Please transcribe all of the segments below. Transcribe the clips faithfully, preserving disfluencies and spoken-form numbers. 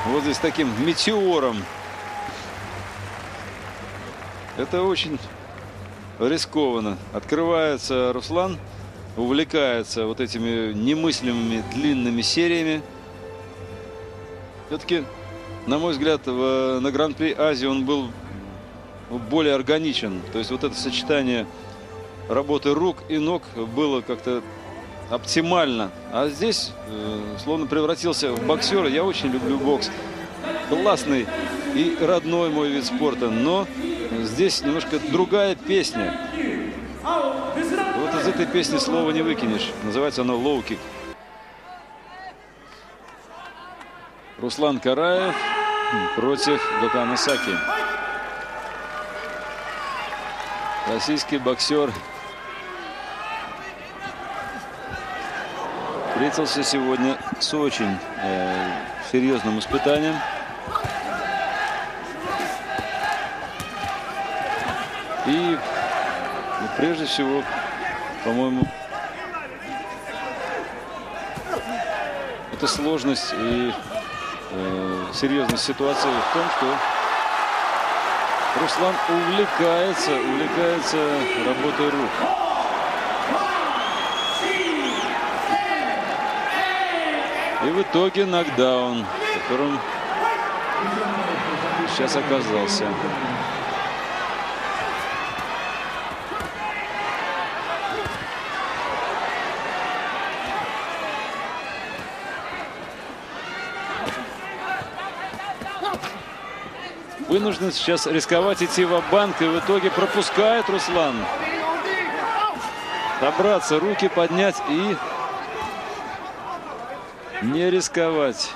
вот здесь таким метеором. Это очень рискованно. Открывается Руслан, увлекается вот этими немыслимыми длинными сериями. Все-таки, на мой взгляд, в, на Гран-при Азии он был более органичен. То есть вот это сочетание работы рук и ног было как-то оптимально. А здесь э, словно превратился в боксера. Я очень люблю бокс. Классный и родной мой вид спорта. Но здесь немножко другая песня. Вот из этой песни слова не выкинешь. Называется она «Лоу-кик». Руслан Караев против Гокана Саки. Российский боксер встретился сегодня с очень э, серьезным испытанием. И ну, прежде всего, по-моему, это сложность и э, серьезность ситуации в том, что Руслан увлекается, увлекается работой рук. И в итоге нокдаун, в котором сейчас оказался. Вынужден сейчас рисковать, идти ва-банк, и в итоге пропускает Руслан. Добраться, руки поднять и не рисковать.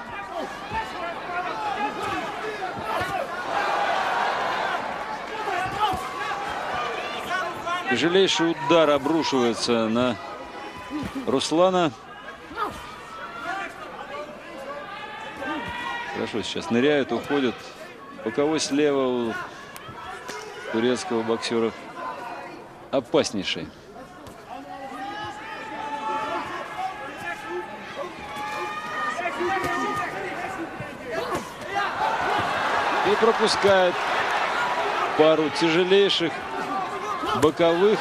Тяжелейший удар обрушивается на Руслана. Хорошо, сейчас ныряют, уходят. Боковой слева у турецкого боксера опаснейший. И пропускает пару тяжелейших боковых.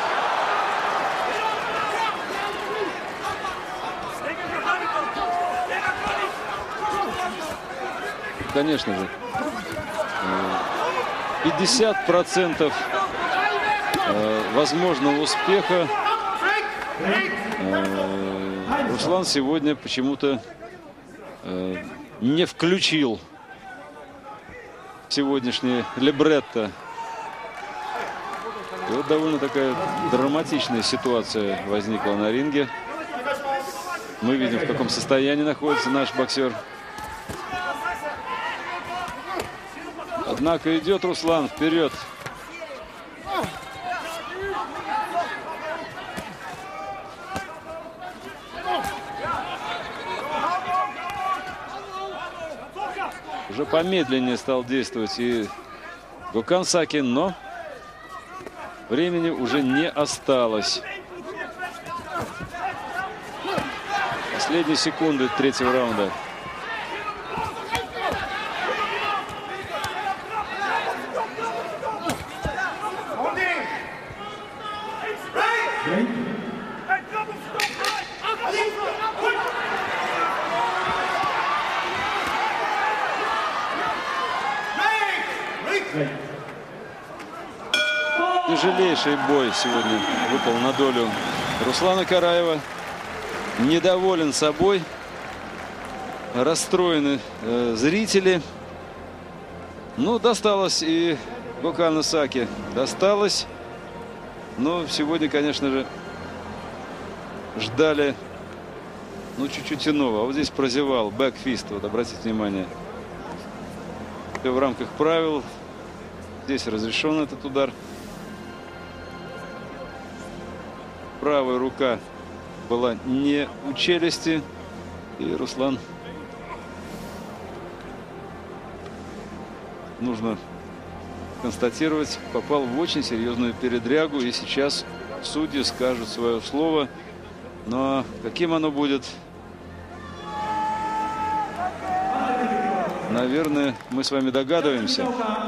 Конечно же, пятьдесят процентов возможного успеха Руслан сегодня почему-то не включил сегодняшнее либретто. И вот довольно такая драматичная ситуация возникла на ринге. Мы видим, в каком состоянии находится наш боксер. Однако идет Руслан вперед. Уже помедленнее стал действовать и Гокан Саки, но времени уже не осталось. Последние секунды третьего раунда. Тяжелейший бой сегодня выпал на долю Руслана Караева. Недоволен собой. Расстроены э, зрители. Ну, досталось и Гокану Саки. Досталось. Но сегодня, конечно же, ждали, ну, чуть-чуть иного. А вот здесь прозевал бэкфист. Вот, обратите внимание. Все в рамках правил. Здесь разрешен этот удар. Правая рука была не у челюсти. И Руслан, нужно констатировать, попал в очень серьезную передрягу. И сейчас судьи скажут свое слово. Но каким оно будет, Наверное, мы с вами догадываемся.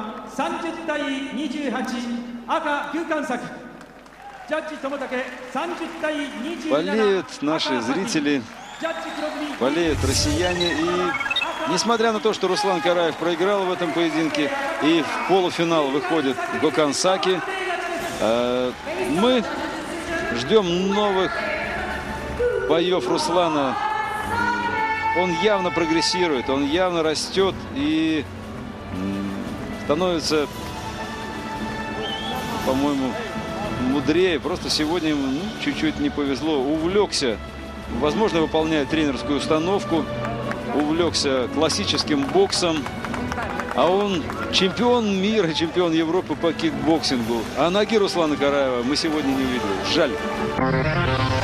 Болеют наши зрители, болеют россияне. И несмотря на то, что Руслан Караев проиграл в этом поединке и в полуфинал выходит Гокан Саки, мы ждем новых боев Руслана. Он явно прогрессирует, он явно растет и становится, по-моему, мудрее. Просто сегодня ему ну, чуть-чуть не повезло. Увлекся, возможно, выполняет тренерскую установку, увлекся классическим боксом. А он чемпион мира, чемпион Европы по кикбоксингу. А ноги Руслана Караева мы сегодня не увидели. Жаль.